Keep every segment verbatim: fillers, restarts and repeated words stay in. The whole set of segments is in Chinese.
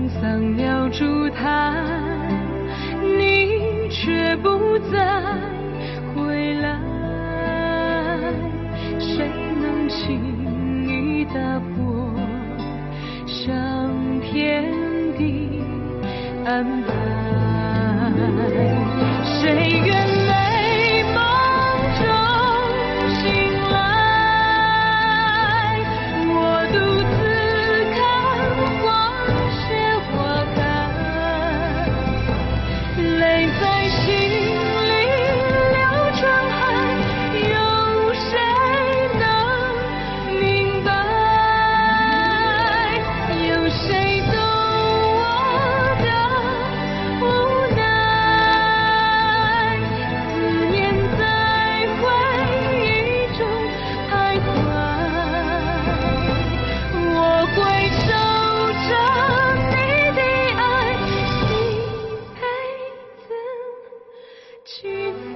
桑鸟筑台，你却不再回来。谁能轻易打破上天的安排？谁愿美梦中醒来？我独自看花谢花开，泪在心里流成海，有谁能明白？有谁懂我的无奈？思念在回忆中徘徊，我会守着你的爱，一辈子记载。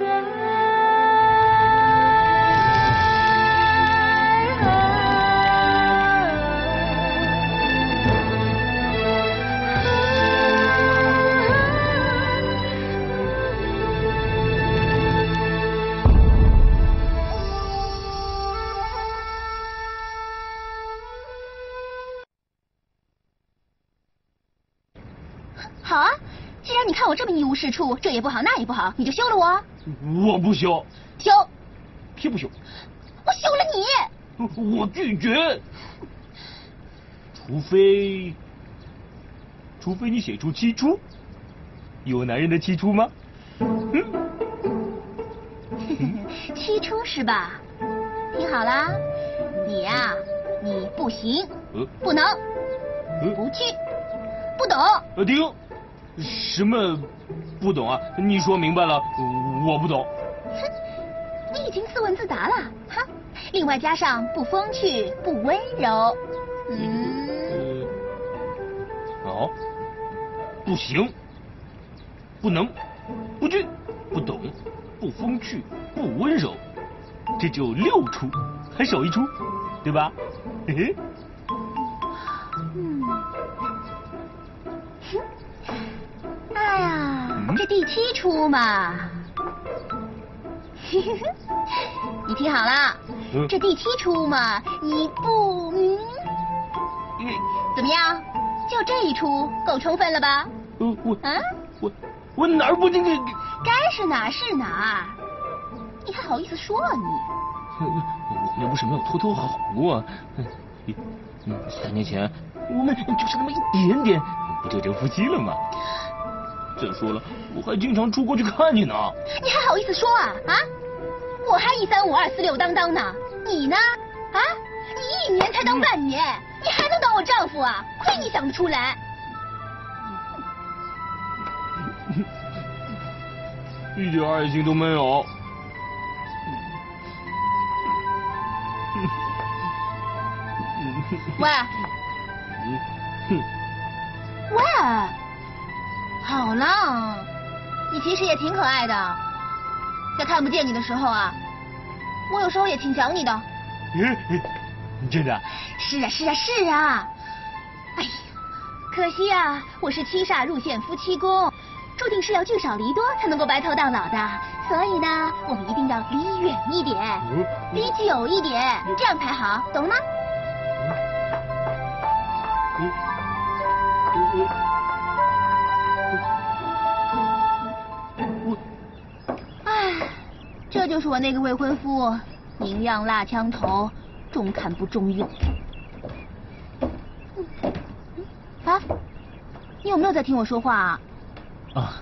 好啊，既然你看我这么一无是处，这也不好那也不好，你就休了我。 我不休， 休， 偏不休， 我休了你。 我拒绝。除非，除非你写出七出，有男人的七出吗？嗯， 七出是吧？听好啦，你呀、你不行， 呃不能， 呃不去，不懂。 呃，停，什么不懂啊？你说明白了，我不懂。 哼，你已经自问自答了，哈。另外加上不风趣，不温柔，嗯， 呃，好，不行，不能，不去，不懂，不风趣，不温柔，这就六出，还少一出，对吧？嘿嘿。 嗯，哼，哎呀， 嗯这第七出嘛，你听好了， 嗯这第七出嘛，你不嗯， 嗯怎么样？就这一出够充分了吧？ 呃，我啊， 我我哪儿不这个？ 该是哪儿是哪儿，你还好意思说啊你？ 我们为什么要偷偷好过？嗯，三年前我们就差那么一点点，不就成夫妻了吗？再说了，我还经常出国去看你呢。 你还好意思说啊啊！我还一三五二四六当当呢，你呢？啊，你一年才当半年，你还能当我丈夫啊？亏你想得出来！ 一点爱心都没有。 喂， 哼， 喂，好了，你其实也挺可爱的，在看不见你的时候啊，我有时候也挺想你的。 真的？ 是啊，是啊，是啊。哎呀，可惜啊，我是七煞入陷夫妻宫，注定是要聚少离多才能够白头到老的。所以呢，我们一定要离远一点，离久一点，这样才好，懂了吗？ 嗯我， 唉，这就是我那个未婚夫，明样蜡枪头，中看不中用。啊，你有没有在听我说话啊？ 啊，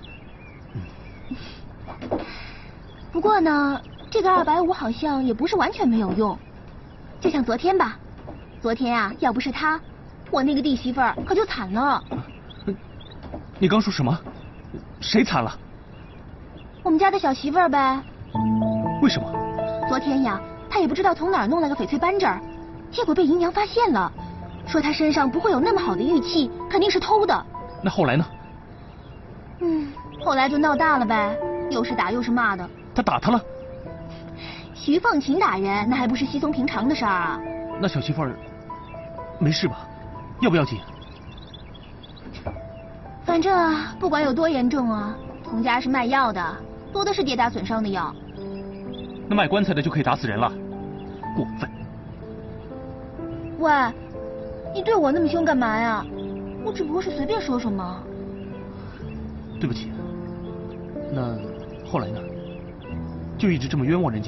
不过呢，这个二百五好像也不是完全没有用，就像昨天吧，昨天啊，要不是他，我那个弟媳妇儿可就惨了。 你刚说什么？谁惨了？ 我们家的小媳妇儿呗。 为什么？ 昨天呀，她也不知道从哪儿弄了个翡翠扳指，结果被姨娘发现了，说她身上不会有那么好的玉器，肯定是偷的。 那后来呢？ 嗯，后来就闹大了呗，又是打又是骂的。 他打他了？ 徐凤琴打人，那还不是稀松平常的事儿啊？ 那小媳妇儿没事吧？要不要紧？ 反正啊，不管有多严重啊，童家是卖药的，多的是跌打损伤的药。 那卖棺材的就可以打死人了，过分！ 喂，你对我那么凶干嘛呀？我只不过是随便说说嘛。 对不起。那后来呢？就一直这么冤枉人家？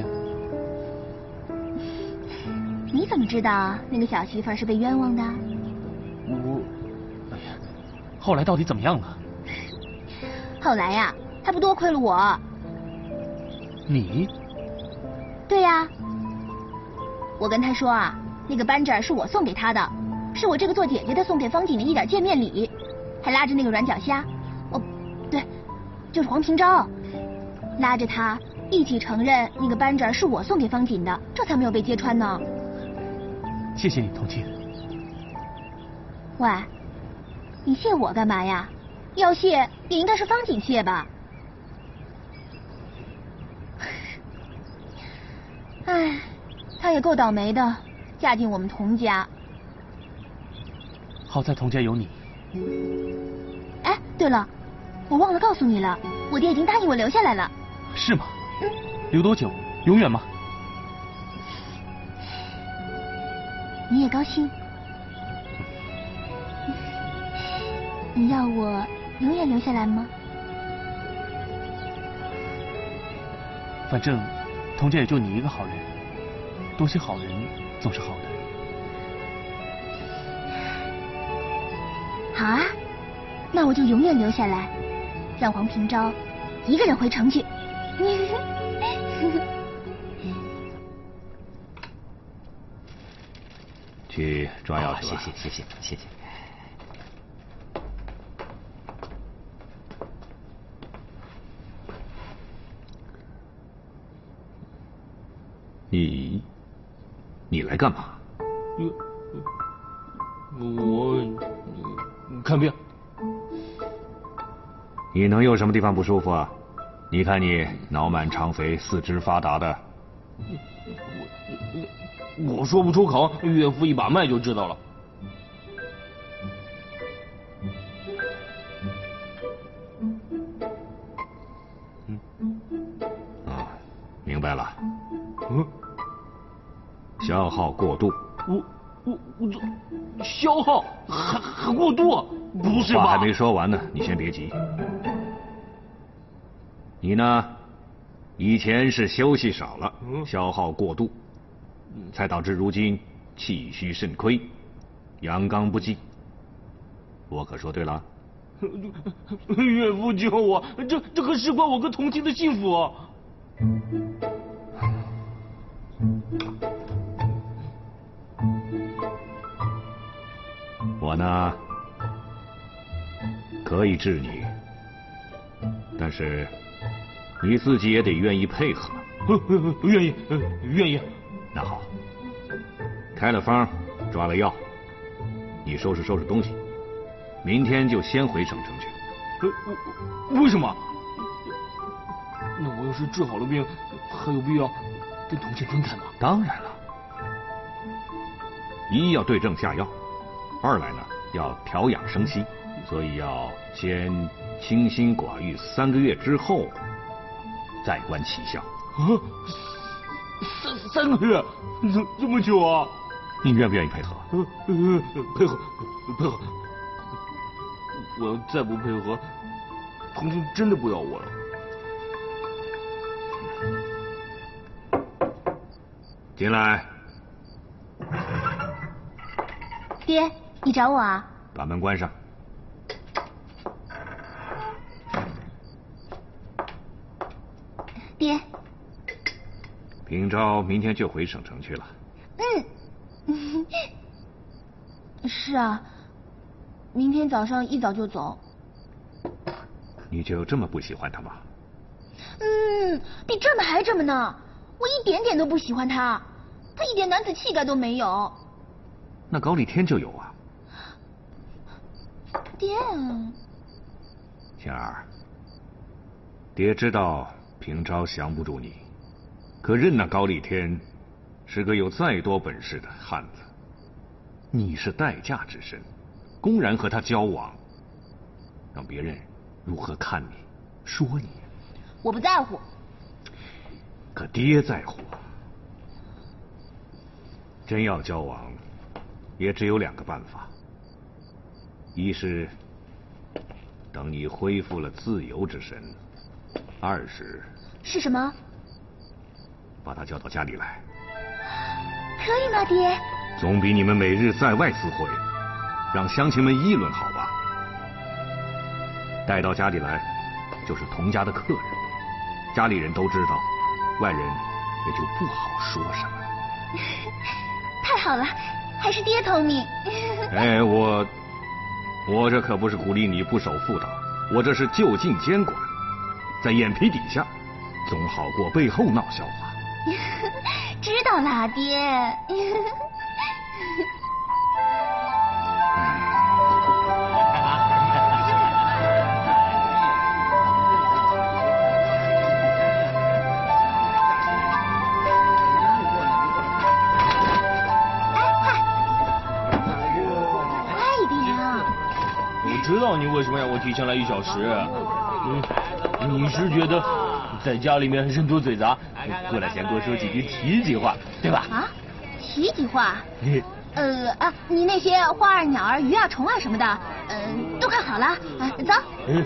你怎么知道那个小媳妇儿是被冤枉的？ 我，哎呀，后来到底怎么样了？ 后来呀，还不多亏了我。 你？ 对呀，我跟他说啊，那个扳指是我送给他的，是我这个做姐姐的送给方锦的一点见面礼，还拉着那个软脚虾，哦，对，就是黄平昭，拉着他一起承认那个扳指是我送给方锦的，这才没有被揭穿呢。 谢谢你，童青。 喂，你谢我干嘛呀？要谢也应该是方锦谢吧。唉，她也够倒霉的，嫁进我们童家。 好在童家有你。 哎，对了，我忘了告诉你了，我爹已经答应我留下来了。 是吗？ 嗯。 留多久？永远吗？ 你也高兴？你要我永远留下来吗？ 反正童家也就你一个好人，多些好人总是好的。 好啊，那我就永远留下来，让黄平昭一个人回城去。 去抓药去吧。 谢谢谢谢谢谢。 你，你来干嘛？ 我看病。 你能有什么地方不舒服啊？你看你脑满肠肥，四肢发达的。 我我说不出口，岳父一把脉就知道了。 嗯。啊，明白了。 嗯。 消耗过度。 我我我这消耗还还过度？不是吧？ 话还没说完呢，你先别急。你呢？以前是休息少了， 嗯、 消耗过度，才导致如今气虚肾亏，阳刚不济。我可说对了？ 岳父救我，这这可事关我跟童青的幸福啊！ 我呢，可以治你，但是你自己也得愿意配合。 愿意，愿意。 那好，开了方，抓了药，你收拾收拾东西，明天就先回省城去。 呃，为什么？那我要是治好了病，还有必要跟童青分开吗？ 当然了，一要对症下药，二来呢要调养生息，所以要先清心寡欲三个月之后，再观奇效。 啊，三三个月，这这么久啊？ 你愿不愿意配合？ 呃呃，配合，配合。我要再不配合，童青真的不要我了。 进来。 爹，你找我啊？ 把门关上。 爹。 平昭明天就回省城去了。 嗯。是啊，明天早上一早就走。 你就这么不喜欢他吗？ 嗯，比这么还这么呢！我一点点都不喜欢他，他一点男子气概都没有。 那高丽天就有啊。 爹。 仙儿，爹知道平昭降不住你，可任那高丽天是个有再多本事的汉子，你是待嫁之身，公然和他交往， 让别人如何看你、说你。 我不在乎。 可爹在乎。真要交往，也只有两个办法：一是等你恢复了自由之身，二是是什么？ 把他叫到家里来。 可以吗，爹？ 总比你们每日在外私会，让乡亲们议论好吧？带到家里来，就是童家的客人，家里人都知道，外人也就不好说什么。 太好了，还是爹聪明。 哎，我我这可不是鼓励你不守妇道，我这是就近监管，在眼皮底下，总好过背后闹笑话。 知道啦，爹。 知道你为什么让我提前来一小时。嗯，你是觉得在家里面人多嘴杂，过来先多说几句体己话，对吧？ 啊，体己话？呃啊，你那些花儿、鸟儿、鱼啊、虫啊什么的，嗯、呃，都看好了啊，走。嗯。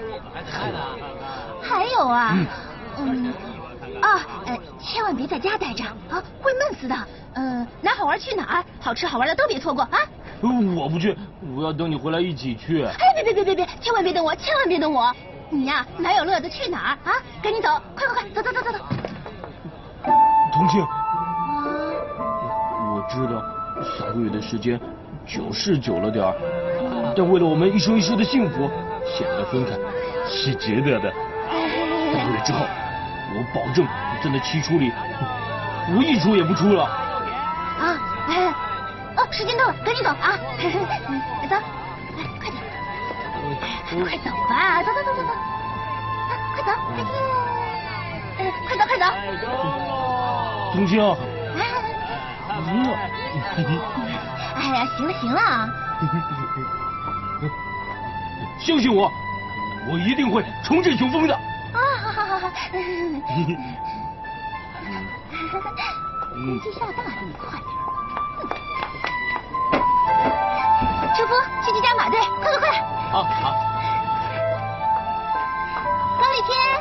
还有啊，嗯，啊，呃，千万别在家待着啊，会闷死的。嗯，哪好玩去哪儿，好吃好玩的都别错过啊。 我不去，我要等你回来一起去。 哎，别别别别别，千万别等我，千万别等我！你呀、啊，哪有乐子去哪儿啊？赶紧走，快快快，走走走走走。 童庆，啊，我知道三个月的时间就是久了点儿，但为了我们一生一世的幸福，现在分开是值得的。三个月之后，我保证在那七出里，我一出也不出了。 啊，哎。哦，时间到了，赶紧走啊！走，来，快点，快走吧，走走走走走，啊，快走，再见！哎，快走快走！ 冬青， 哎呀，行了行了， 相信我，我一定会重振雄风的。 啊，好好好好。空气下大地，快点。车夫，去接加马队，快快快！ 好好。 高丽天，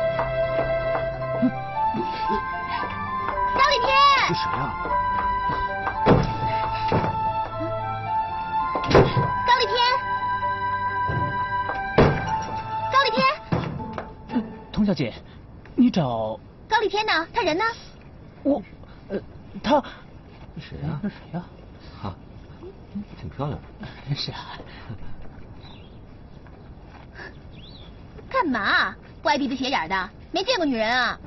高丽天， 是谁啊？ 高丽天，高丽天。 童小姐，你找高丽天呢？他人呢？ 我，呃，他谁呀？ 是谁呀？ 啊，挺漂亮。 是啊。 干嘛？歪鼻子斜眼的，没见过女人啊？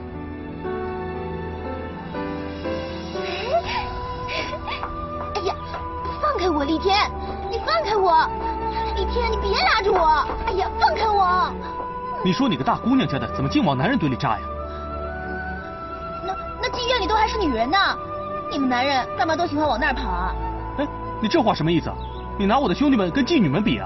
哎呀，放开我，丽天！你放开我！丽天，你别拉着我！哎呀，放开我！ 你说你个大姑娘家的，怎么净往男人堆里扎呀？ 那那妓院里都还是女人呢，你们男人干嘛都喜欢往那儿跑啊？ 哎，你这话什么意思？你拿我的兄弟们跟妓女们比啊？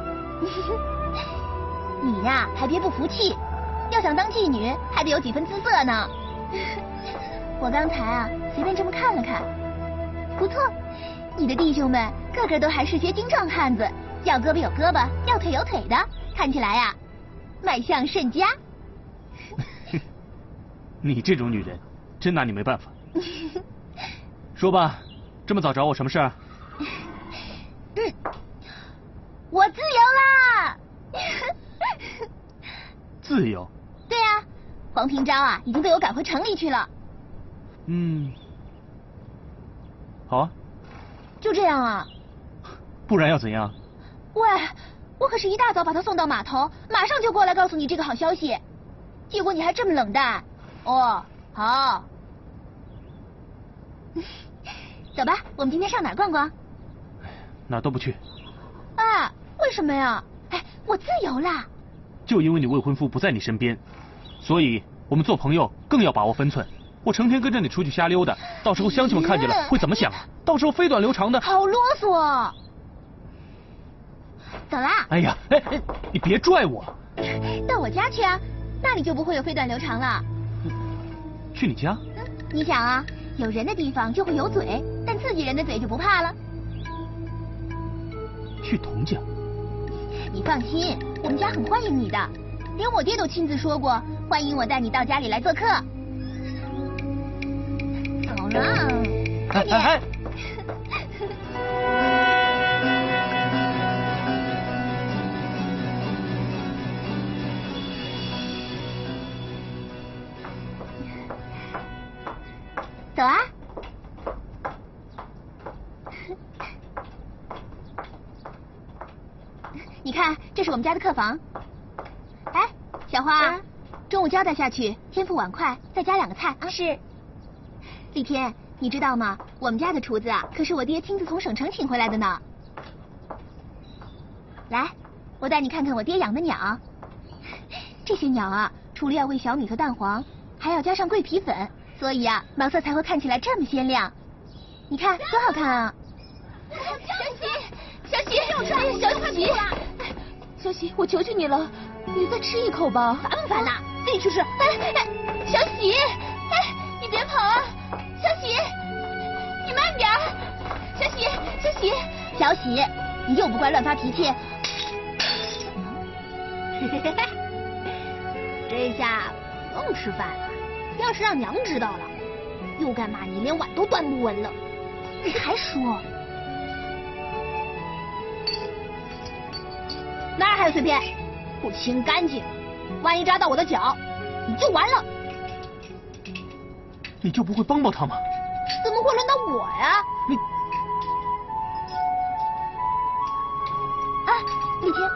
你呀，还别不服气，要想当妓女，还得有几分姿色呢。我刚才啊，随便这么看了看，不错，你的弟兄们个个都还是些精壮汉子，要胳膊有胳膊，要腿有腿的，看起来呀，卖相甚佳。 你这种女人，真拿你没办法。说吧，这么早找我什么事啊？ 嗯，我自由啦！ 自由？ 对啊，黄平昭啊，已经被我赶回城里去了。 嗯，好啊。 就这样啊？ 不然要怎样？ 喂，我可是一大早把他送到码头，马上就过来告诉你这个好消息，结果你还这么冷淡。哦，好。走吧，我们今天上哪儿逛逛？ 哪儿都不去。 啊，为什么呀？哎，我自由啦。 就因为你未婚夫不在你身边，所以我们做朋友更要把握分寸。我成天跟着你出去瞎溜达，到时候乡亲们看见了会怎么想啊？到时候飞短流长的。 好啰嗦。 走啦。 哎呀，哎哎，你别拽我。 到我家去啊，那里就不会有飞短流长了。 去你家？ 嗯，你想啊，有人的地方就会有嘴，但自己人的嘴就不怕了。 去童家？ 你放心，我们家很欢迎你的，连我爹都亲自说过，欢迎我带你到家里来做客。走了，快点。哎哎走啊！你看，这是我们家的客房。哎，小花，啊、中午交代下去，天父碗筷，再加两个菜啊。是。丽天，你知道吗？我们家的厨子啊，可是我爹亲自从省城请回来的呢。来，我带你看看我爹养的鸟。这些鸟啊，除了要喂小米和蛋黄，还要加上桂皮粉。所以啊，毛色才会看起来这么鲜亮。你看多好看啊！小喜，小喜，哎呀，小喜，小喜，我求求你了，你再吃一口吧。烦不烦呐？自己去吃。哎哎，小喜，哎，你别跑啊！小喜，你慢点儿。小喜，小喜，小喜，你又不乖乱发脾气。这下不用吃饭了。要是让娘知道了，又该骂你连碗都端不稳了。你还说？哪儿还有碎片？不清干净，万一扎到我的脚，你就完了。 你就不会帮帮他吗？ 怎么会轮到我呀？ 你啊，李天。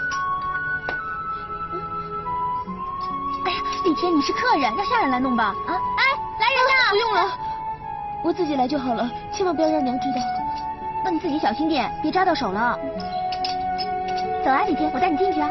李天，你是客人，让下人来弄吧。啊，哎，来人呐！ 不用了，我自己来就好了，千万不要让娘知道。 那你自己小心点，别扎到手了。走啊，李天，我带你进去啊。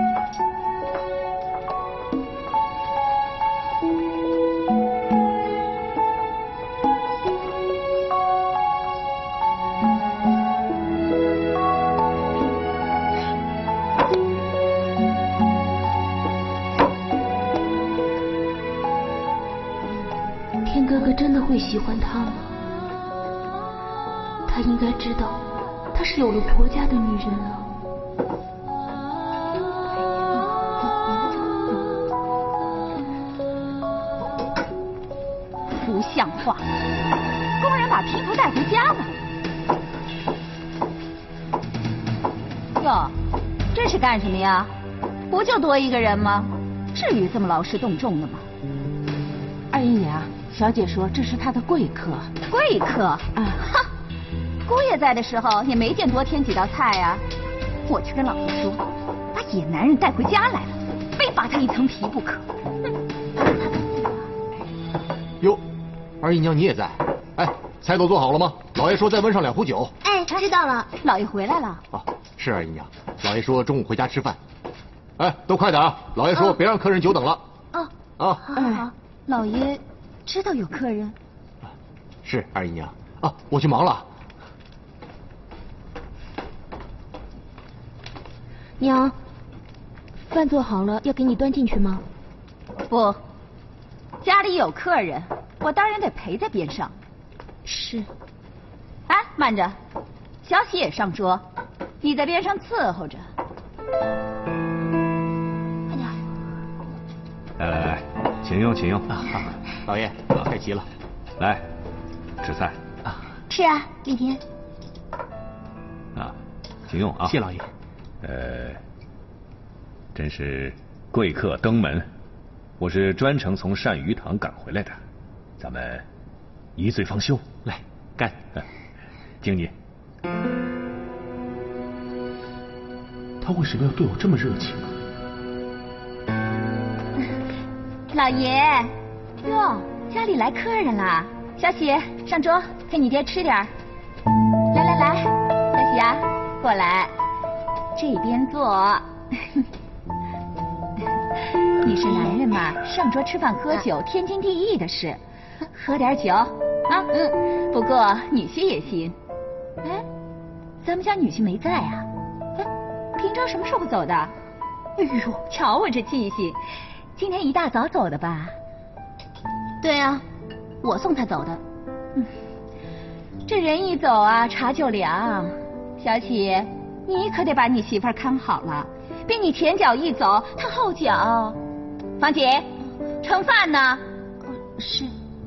哥哥真的会喜欢她吗？他应该知道，她是有了婆家的女人了。 不像话！工人把皮婆带回家了。哟，这是干什么呀？不就多一个人吗？至于这么劳师动众的吗？ 二姨娘。小姐说这是她的贵客。 贵客？啊，哈！姑爷在的时候也没见多添几道菜呀、啊。我去跟老爷说，把野男人带回家来了，非扒他一层皮不可。 哟，二姨娘你也在？哎，菜都做好了吗？老爷说再温上两壶酒。 哎，知道了。老爷回来了。 哦，是二姨娘。老爷说中午回家吃饭。哎，都快点啊！老爷说别让客人久等了。 哦。 啊。 好好好，老爷。知道有客人， 是二姨娘啊，我去忙了。 娘，饭做好了，要给你端进去吗？ 不，家里有客人，我当然得陪在边上。 是。 哎，慢着，小喜也上桌，你在边上伺候着。快点。 来来来，请用，请用。啊老爷，菜齐了， 来，吃菜。 啊， 是啊，李天。 啊，请用啊。 谢老爷。 呃，真是贵客登门，我是专程从鳝鱼塘赶回来的，咱们一醉方休，来干，敬你。 他为什么要对我这么热情啊？ 老爷。哟，家里来客人啦！小喜，上桌，给你爹吃点儿。来来来，小喜啊，过来，这边坐。你是男人嘛，上桌吃饭喝酒，天经地义的事。喝点酒啊，嗯。不过女婿也行。哎，咱们家女婿没在啊？哎， 平常什么时候走的？哎呦，瞧我这记性，今天一大早走的吧？ 对啊，我送他走的。 嗯，这人一走啊，茶就凉。小喜，你可得把你媳妇儿看好了，别你前脚一走，她后脚。芳姐，盛饭呢？ 是。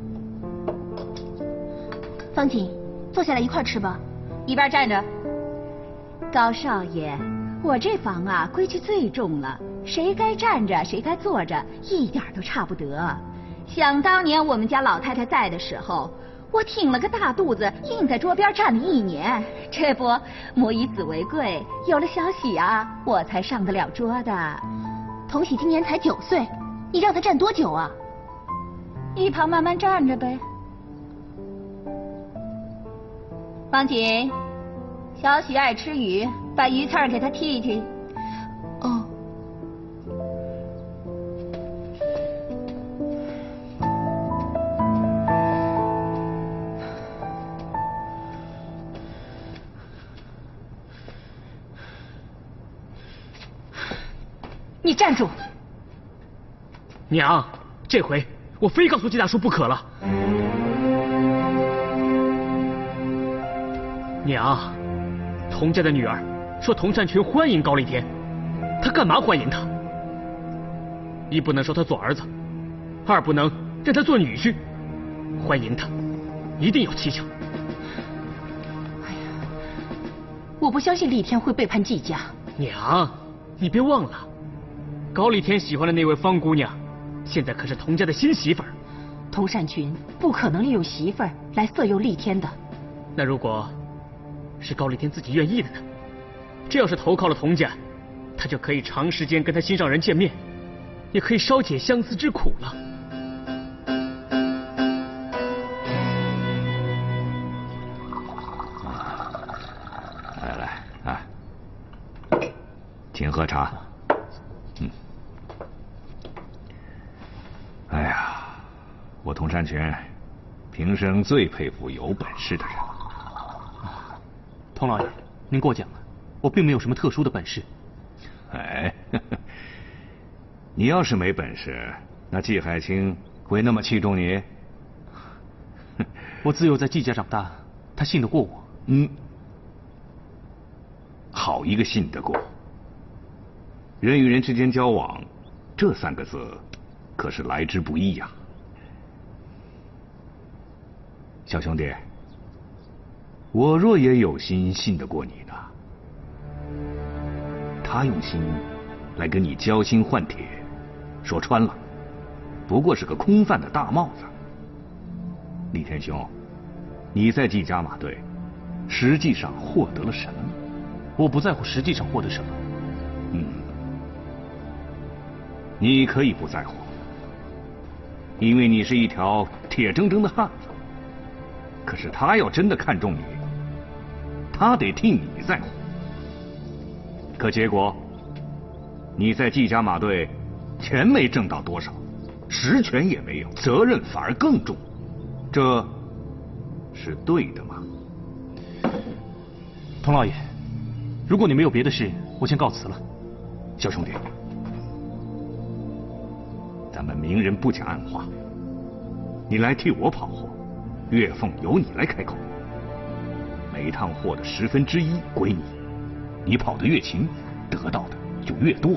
方锦，坐下来一块吃吧。 一边站着。高少爷，我这房啊规矩最重了，谁该站着谁该坐着，一点都差不得。想当年我们家老太太在的时候，我挺了个大肚子，硬在桌边站了一年。这不，母以子为贵，有了小喜啊，我才上得了桌的。 童喜今年才九岁，你让他站多久啊？ 一旁慢慢站着呗。方锦，小喜爱吃鱼，把鱼刺儿给他剔剔。 哦。 你站住！ 娘，这回我非告诉季大叔不可了。娘，童家的女儿说童善群欢迎高丽天，他干嘛欢迎他？一不能收他做儿子，二不能让他做女婿，欢迎他一定有蹊跷。 哎呀，我不相信丽天会背叛季家。 娘，你别忘了，高丽天喜欢的那位方姑娘，现在可是童家的新媳妇儿。 童善群不可能利用媳妇儿来色诱丽天的。 那如果是高丽天自己愿意的呢？这要是投靠了童家，他就可以长时间跟他心上人见面，也可以稍解相思之苦了。 来来啊，请喝茶。嗯。哎呀，我童善群平生最佩服有本事的人。 童老爷，您过奖了，我并没有什么特殊的本事。 哎，呵呵，你要是没本事，那季海清会那么器重你？ 我自幼在季家长大，他信得过我。 嗯，好一个信得过。人与人之间交往，这三个字可是来之不易呀。小兄弟，我若也有心信得过你呢，他用心来跟你交心换铁，说穿了，不过是个空泛的大帽子。李天兄，你在季家马队，实际上获得了什么？ 我不在乎实际上获得什么。 嗯，你可以不在乎，因为你是一条铁铮铮的汉子。可是他要真的看中你，他得替你在乎。可结果，你在季家马队，钱没挣到多少，实权也没有，责任反而更重，这是对的吗？ 童老爷，如果你没有别的事，我先告辞了。 小兄弟，咱们明人不讲暗话，你来替我跑货，月俸由你来开口，每趟货的十分之一归你，你跑得越勤，得到的就越多。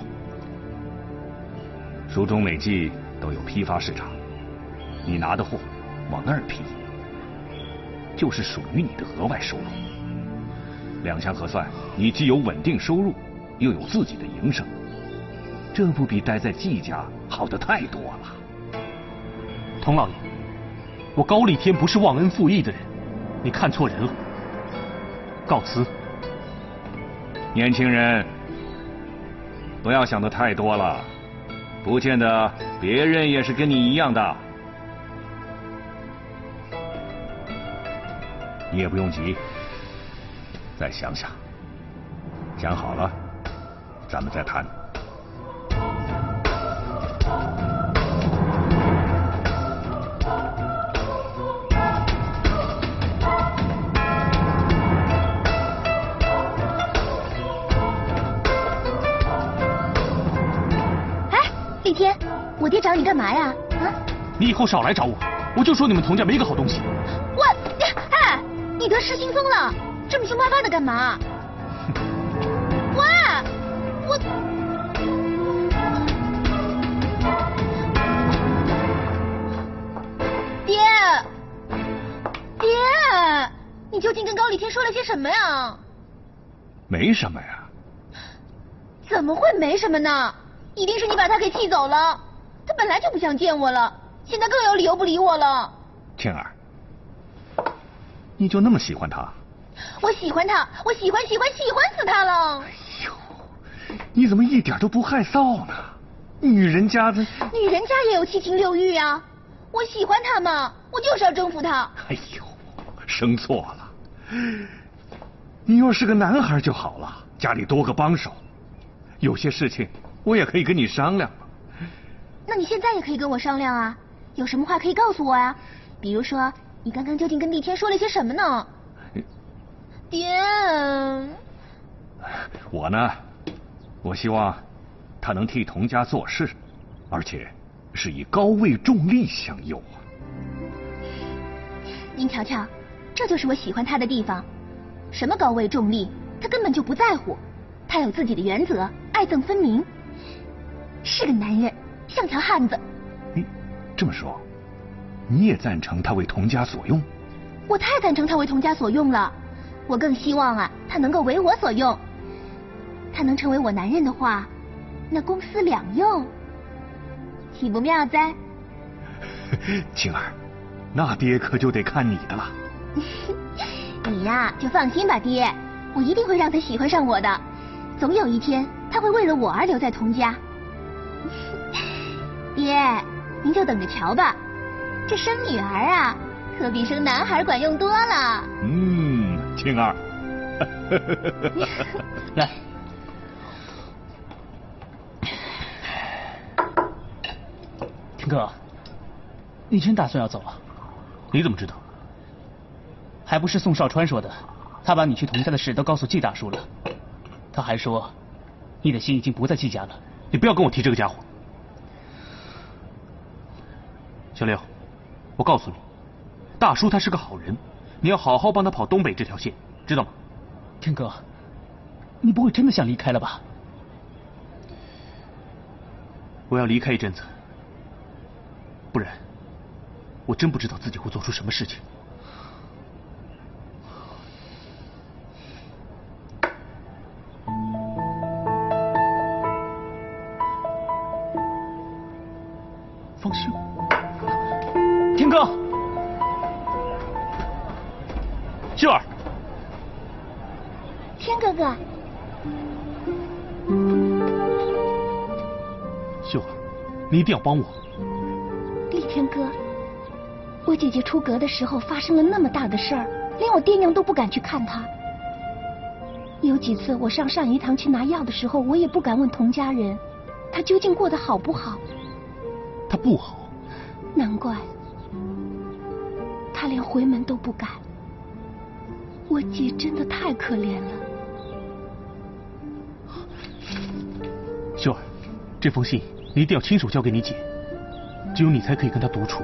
蜀中每季都有批发市场，你拿的货往那儿批，就是属于你的额外收入。两相核算，你既有稳定收入，又有自己的营生，这不比待在季家好得太多了。 童老爷，我高丽天不是忘恩负义的人，你看错人了。告辞。 年轻人，不要想的太多了，不见得别人也是跟你一样的。你也不用急，再想想，想好了，咱们再谈。 天，我爹找你干嘛呀？啊？ 你以后少来找我，我就说你们童家没个好东西。 我，哎，你得失心疯了，这么凶巴巴的干嘛？喂，我。爹，爹，你究竟跟高丽天说了些什么呀？ 没什么呀。 怎么会没什么呢？一定是你把他给气走了。他本来就不想见我了，现在更有理由不理我了。 倩儿，你就那么喜欢他？ 我喜欢他，我喜欢喜欢喜欢死他了。 哎呦，你怎么一点都不害臊呢？女人家的， 女人家也有七情六欲啊。我喜欢他嘛，我就是要征服他。 哎呦，生错了。你要是个男孩就好了，家里多个帮手，有些事情我也可以跟你商量。 那你现在也可以跟我商量啊，有什么话可以告诉我呀？比如说，你刚刚究竟跟丽天说了些什么呢？爹， 我呢，我希望他能替童家做事，而且是以高位重利相诱啊。 您瞧瞧，这就是我喜欢他的地方。什么高位重利，他根本就不在乎。他有自己的原则，爱憎分明，是个男人，像条汉子。 你这么说，你也赞成他为童家所用？ 我太赞成他为童家所用了。我更希望啊，他能够为我所用。他能成为我男人的话，那公私两用，岂不妙哉？ 晴儿，那爹可就得看你的了。 你呀，就放心吧，爹，我一定会让他喜欢上我的。总有一天，他会为了我而留在童家。爹，您就等着瞧吧，这生女儿啊，可比生男孩管用多了。 嗯，晴儿， 来，天哥，你真打算要走啊？ 你怎么知道？ 还不是宋少川说的，他把你去童家的事都告诉季大叔了。他还说，你的心已经不在季家了。 你不要跟我提这个家伙。小六，我告诉你，大叔他是个好人，你要好好帮他跑东北这条线，知道吗？ 天哥，你不会真的想离开了吧？ 我要离开一阵子，不然我真不知道自己会做出什么事情。方秀， 天哥， 秀儿， 天哥哥， 秀儿，你一定要帮我。 立天哥，我姐姐出阁的时候发生了那么大的事儿，连我爹娘都不敢去看她。有几次我上善鱼堂去拿药的时候，我也不敢问童家人，她究竟过得好不好。 他不好， 难怪他连回门都不敢。我姐真的太可怜了。 秀儿，这封信你一定要亲手交给你姐，只有你才可以跟她独处。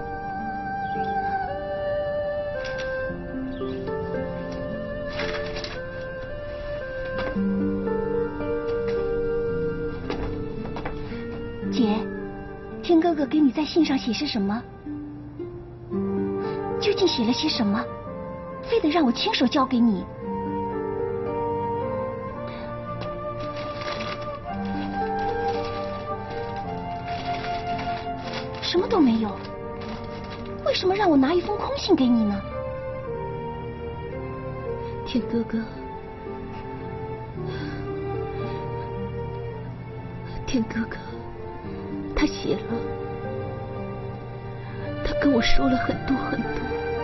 姐，天哥哥给你在信上写些什么？究竟写了些什么？非得让我亲手交给你？什么都没有，为什么让我拿一封空信给你呢？天哥哥，天哥哥，他写了，他跟我说了很多很多。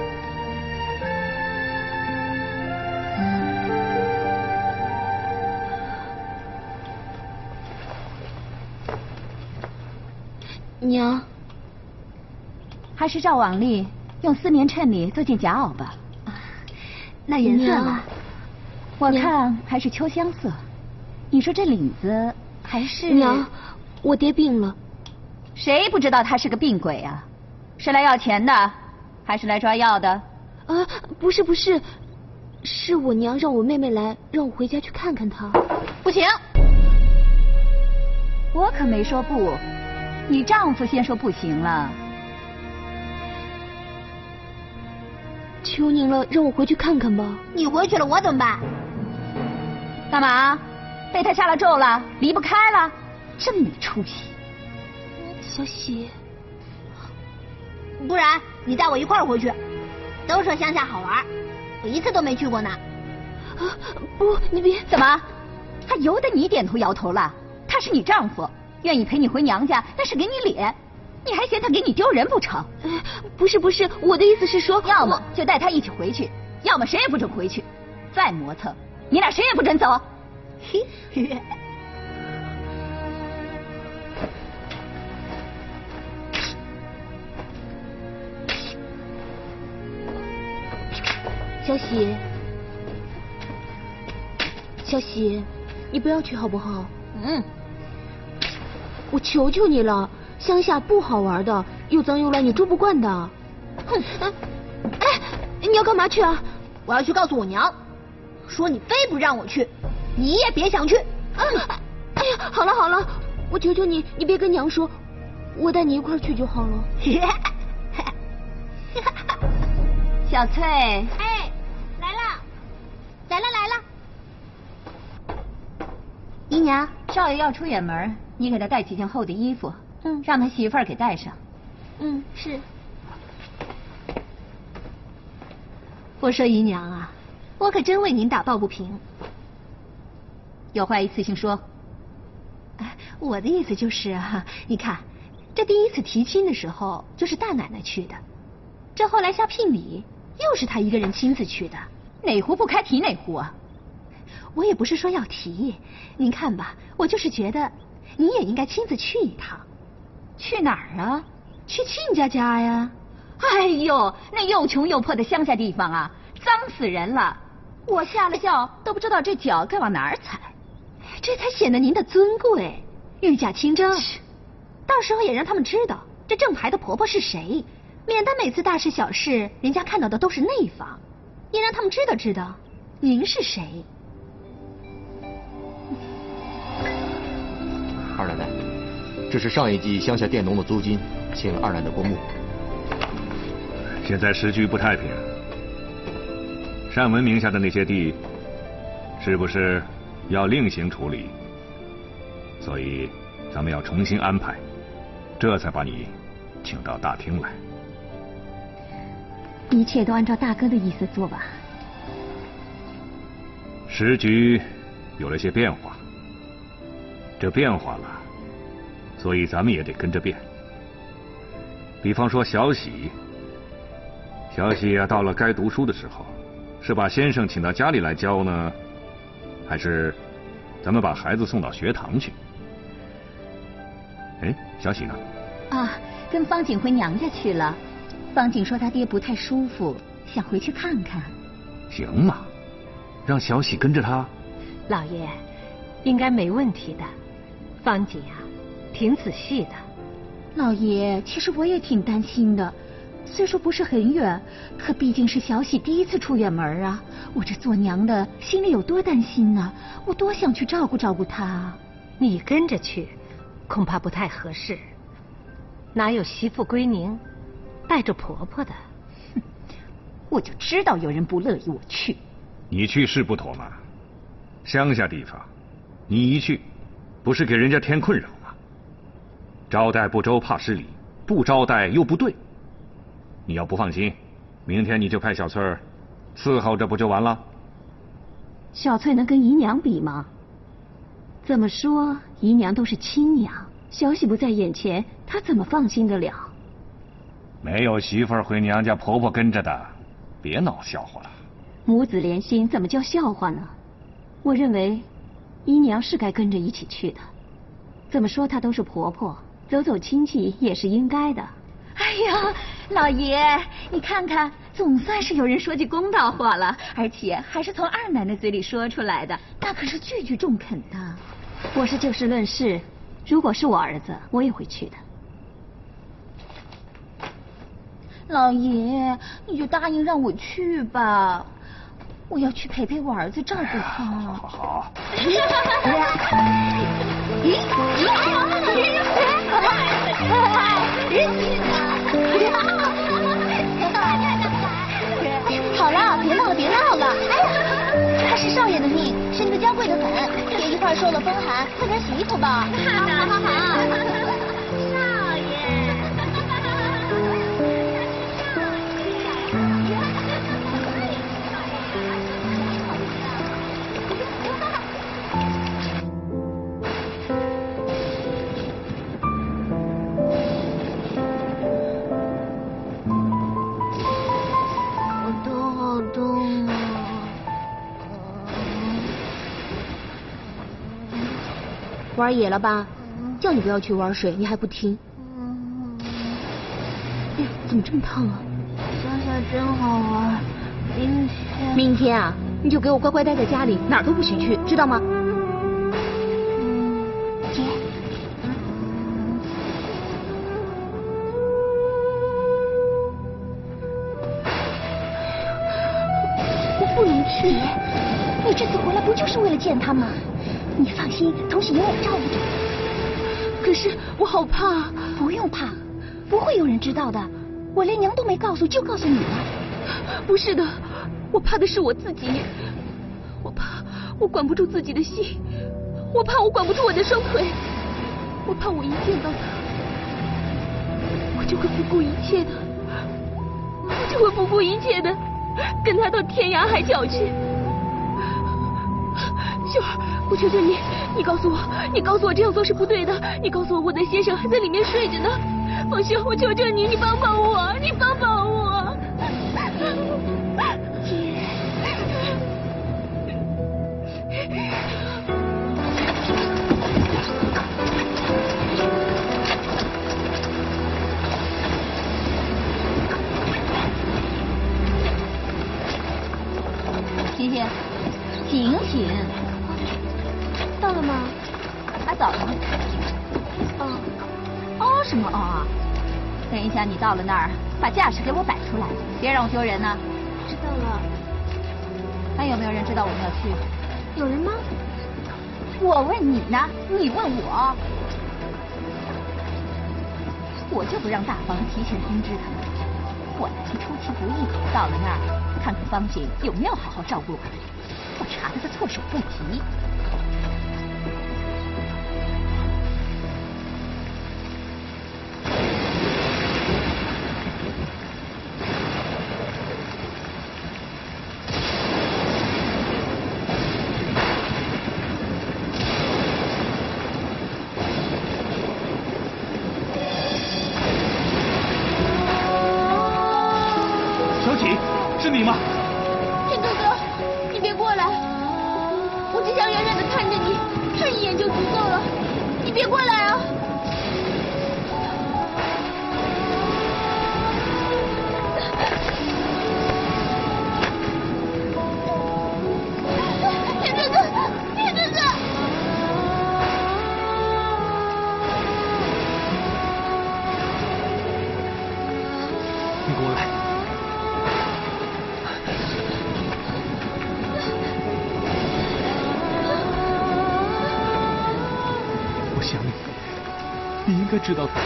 娘， 还是照往例用丝棉衬里做件夹袄吧。那颜色呢？我看还是秋香色。你说这领子还是…… 娘，我爹病了， 谁不知道他是个病鬼啊？是来要钱的，还是来抓药的？ 啊，不是不是，是我娘让我妹妹来，让我回家去看看她。 不行，我可没说不，你丈夫先说不行了。 求您了，让我回去看看吧。 你回去了，我怎么办？ 干嘛？被他下了咒了，离不开了？真没出息！ 小喜， 不然你带我一块儿回去。都说乡下好玩，我一次都没去过呢。 啊，不，你别。 怎么？还由得你点头摇头了？他是你丈夫，愿意陪你回娘家，那是给你脸，你还嫌他给你丢人不成？ 呃，不是不是，我的意思是说， 要么就带他一起回去，要么谁也不准回去。再磨蹭，你俩谁也不准走。 嘿嘿。 小喜，小喜，你不要去好不好？ 嗯， 我求求你了，乡下不好玩的，又脏又乱，你住不惯的。哼，哎，你要干嘛去啊？ 我要去告诉我娘，说你非不让我去，你也别想去。 嗯，哎呀，好了好了，我求求你，你别跟娘说，我带你一块儿去就好了。 小翠， 哎，来了，来了来了。 姨娘，少爷要出远门，你给他带几件厚的衣服，嗯，让他媳妇儿给带上。 嗯，是。 我说姨娘啊，我可真为您打抱不平。 有话一次性说。 哎，我的意思就是啊，你看，这第一次提亲的时候就是大奶奶去的，这后来下聘礼又是她一个人亲自去的， 哪壶不开提哪壶啊。 我也不是说要提，您看吧，我就是觉得你也应该亲自去一趟。 去哪儿啊？ 去亲家家呀。 哎呦，那又穷又破的乡下地方啊，脏死人了！我下了轿都不知道这脚该往哪儿踩， 这才显得您的尊贵，御驾亲征。到时候也让他们知道这正牌的婆婆是谁，免得每次大事小事人家看到的都是内房，也让他们知道知道您是谁。 二奶奶，这是上一季乡下佃农的租金，请二奶奶过目。 现在时局不太平，单文名下的那些地，是不是要另行处理？所以咱们要重新安排，这才把你请到大厅来。 一切都按照大哥的意思做吧。 时局有了些变化，这变化了，所以咱们也得跟着变。比方说小喜，小喜啊，到了该读书的时候，是把先生请到家里来教呢，还是咱们把孩子送到学堂去？哎，小喜呢？ 啊，跟方景回娘家去了。方景说他爹不太舒服，想回去看看。 行嘛，让小喜跟着他。 老爷，应该没问题的。方景啊，挺仔细的。 老爷，其实我也挺担心的。虽说不是很远，可毕竟是小喜第一次出远门啊！我这做娘的心里有多担心呢、啊？我多想去照顾照顾她。 你跟着去，恐怕不太合适。哪有媳妇归宁带着婆婆的？ 哼，我就知道有人不乐意我去。 你去是不妥嘛？乡下地方，你一去，不是给人家添困扰吗？招待不周怕失礼，不招待又不对。你要不放心，明天你就派小翠儿伺候着不就完了？ 小翠能跟姨娘比吗？怎么说，姨娘都是亲娘，小喜不在眼前，她怎么放心得了？ 没有媳妇儿回娘家，婆婆跟着的，别闹笑话了。 母子连心，怎么叫笑话呢？我认为，姨娘是该跟着一起去的。怎么说，她都是婆婆，走走亲戚也是应该的。哎呀，老爷，你看看，总算是有人说句公道话了，而且还是从二奶奶嘴里说出来的，那可是句句中肯的。我是就事论事，如果是我儿子，我也会去的。 老爷，你就答应让我去吧，我要去陪陪我儿子，照顾他。 好好好。 好了，别闹了，别闹了。哎呀，他是少爷的命，身子娇贵的很，别一会儿受了风寒，快点洗衣服吧。好好好。少爷。 玩野了吧？叫你不要去玩水，你还不听。哎呀，怎么这么烫啊？ 乡下真好玩，明天。 明天啊，你就给我乖乖待在家里，哪儿都不许去，知道吗？ 嗯，姐。 我不能去。 你这次回来不就是为了见他吗？你放心，同时有我照顾着。 可是我好怕。 不用怕，不会有人知道的。我连娘都没告诉，就告诉你了。 不是的，我怕的是我自己。我怕我管不住自己的心，我怕我管不住我的双腿，我怕我一见到他，我就会不顾一切的，我就会不顾一切的跟他到天涯海角去。秀儿，我求求你，你告诉我，你告诉我这样做是不对的，你告诉我我的先生还在里面睡着呢。王秀，我求求你，你帮帮我，你帮帮我。 姐，醒醒，醒醒。 到了吗？ 还早呢。 哦， 哦什么哦啊？等一下你到了那儿，把架势给我摆出来，别让我丢人呢。 知道了。 还有没有人知道我们要去？ 有人吗？ 我问你呢，你问我。我就不让大房提前通知他们。我来是出其不意，到了那儿看看方姐有没有好好照顾我，我查得他措手不及。 是你吗？ 天哥哥，你别过来，我只想远远的看着你，看一眼就足够了，你别过来啊！天哥哥，天哥哥， 你给我来。我想你，你应该知道的。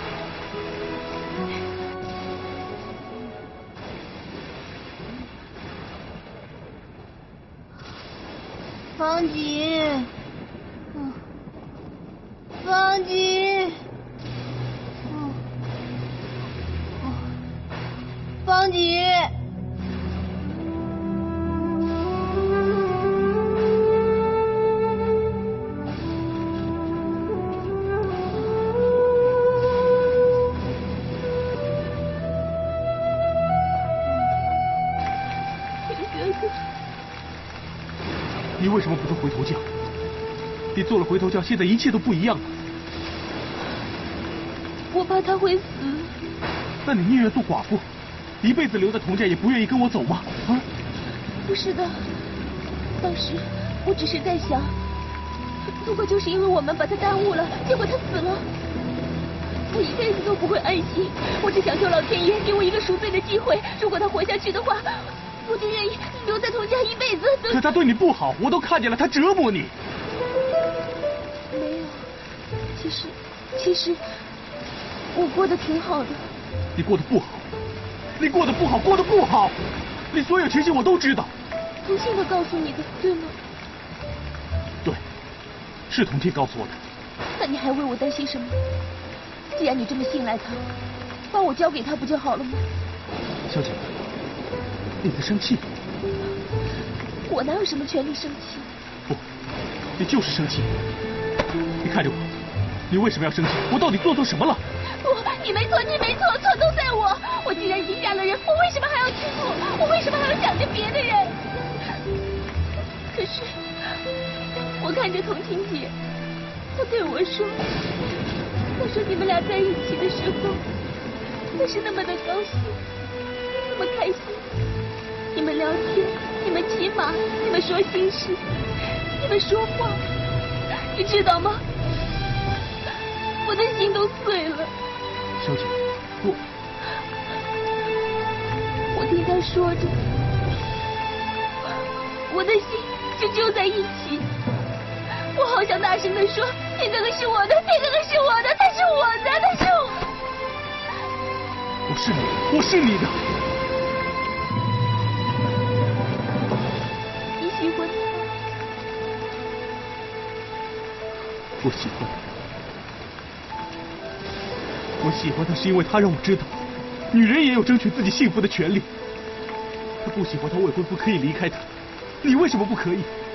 方姐，嗯，方姐，嗯，方姐。 你为什么不做回头将？你做了回头将，现在一切都不一样了。 我怕他会死。 那你宁愿做寡妇，一辈子留在童家，也不愿意跟我走吗？啊？ 不是的，当时我只是在想，如果就是因为我们把他耽误了，结果他死了，我一辈子都不会安心。我只想求老天爷给我一个赎罪的机会。如果他活下去的话，我就愿意留在童家一辈子。 可他对你不好，我都看见了，他折磨你。 没有，其实，其实我过得挺好的。 你过得不好，你过得不好，过得不好。你所有情形我都知道。 童信他告诉你的，对吗？ 对，是童信告诉我的。 那你还为我担心什么？既然你这么信赖他，把我交给他不就好了吗？ 小姐，你在生气？ 我哪有什么权利生气？ 不，你就是生气。你看着我，你为什么要生气？我到底做错什么了？ 不，你没错，你没错，错都在我。我既然已经嫁了人，我为什么还要吃醋？我为什么还要想着别的人？可是，我看着童琴姐，她对我说，她说你们俩在一起的时候，她是那么的高兴，那么开心。你们聊天，你们骑马，你们说心事，你们说话，你知道吗？我的心都碎了。 小姐，我我听他说着，我的心就揪在一起。我好想大声地说，天哥哥是我的，天哥哥是我的，他是我的，他是我。 我是你，我是你的。 你喜欢他？ 我喜欢他。我喜欢他是因为他让我知道，女人也有争取自己幸福的权利。他不喜欢他未婚夫可以离开他，你为什么不可以？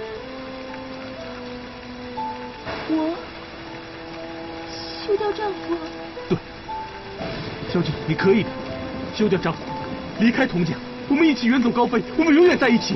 我休掉丈夫？ 对，小姐，你可以的，休掉丈夫，离开童家，我们一起远走高飞，我们永远在一起。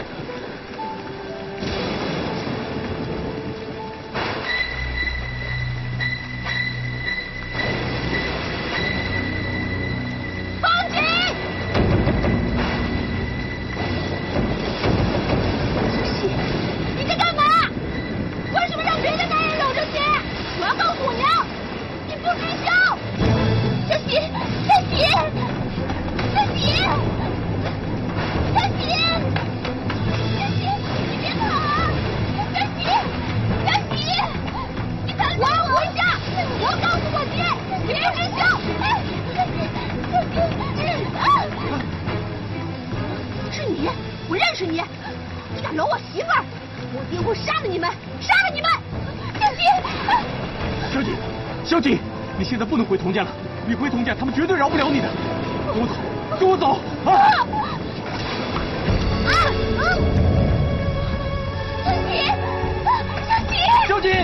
小姐，你现在不能回童家了，你回童家，他们绝对饶不了你的。跟我走，跟我走啊！ 啊啊！小姐，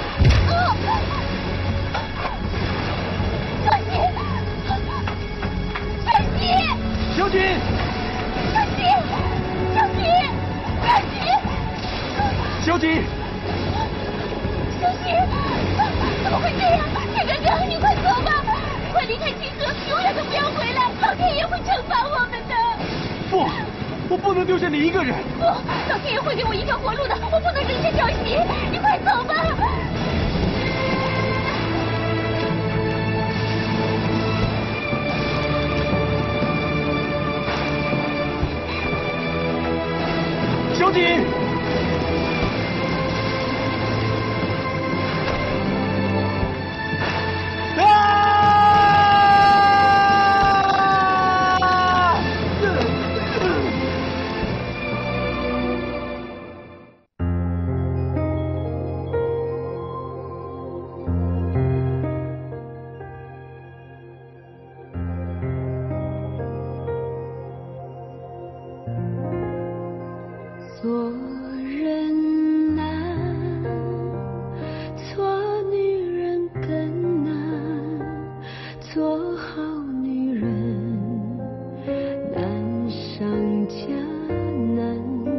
小姐，小姐，小姐， 小姐， 小姐，小姐，小姐，小姐，小姐，怎么会这样？铁哥哥，你快走吧，快离开金河，永远都不要回来，老天爷会惩罚我们的。 不，我不能丢下你一个人。 不，老天爷会给我一条活路的，我不能扔下小喜，你快走吧。 小姐。 做人难，做女人更难，做好女人难上加难，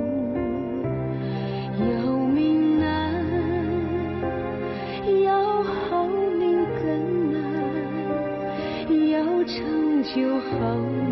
要命难，要好命更难，要成就好。